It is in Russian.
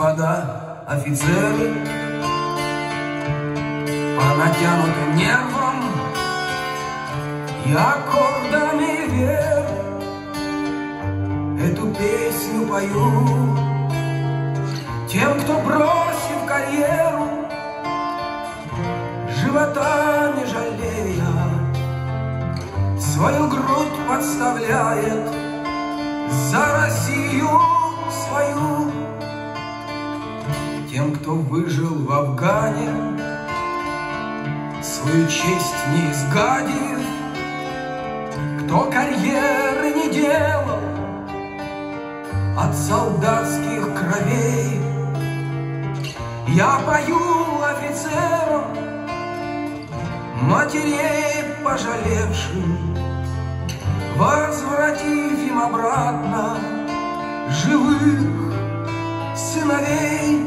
господа офицеры, по натянутым нервам и аккордами вер эту песню пою тем, кто, бросив карьеру, живота не жалея, свою грудь подставляет за Россию свою. Тем, кто выжил в Афгане, свою честь не изгадив, кто карьеры не делал от солдатских кровей, я пою офицерам, матерей пожалевшим, возвратив им обратно живых сыновей.